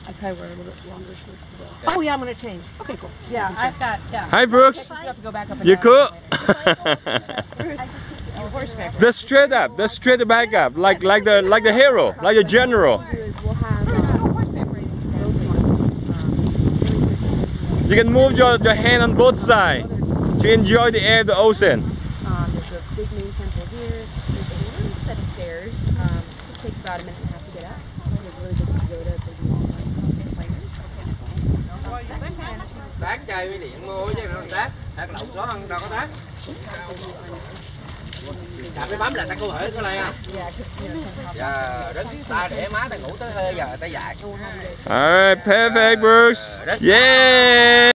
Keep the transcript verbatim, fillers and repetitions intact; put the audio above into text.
I probably wear a little bit longer shorts today. Oh yeah, I'm gonna change. Okay, cool. Yeah, I've got. Yeah. Hi, Brooks. You have to go back up and You down. cool? You horseback. The straight up, the straight back up, like like the like the hero, like the general. You can move your, your hand on both sides to enjoy the air of the ocean. Um, there's a big main temple here. There's a little set of stairs. Um, this takes about a minute and a half to get up. There's a really big pagoda, big long Tác chơi với điện mua chứ nó tác, tác lậu gió không đâu có tác. Đạp cái bấm là ta câu hỏi có này không? Giờ đến ta để má ta ngủ tới hơi giờ ta dạy. Alright, perfect, Brooks. Yeah.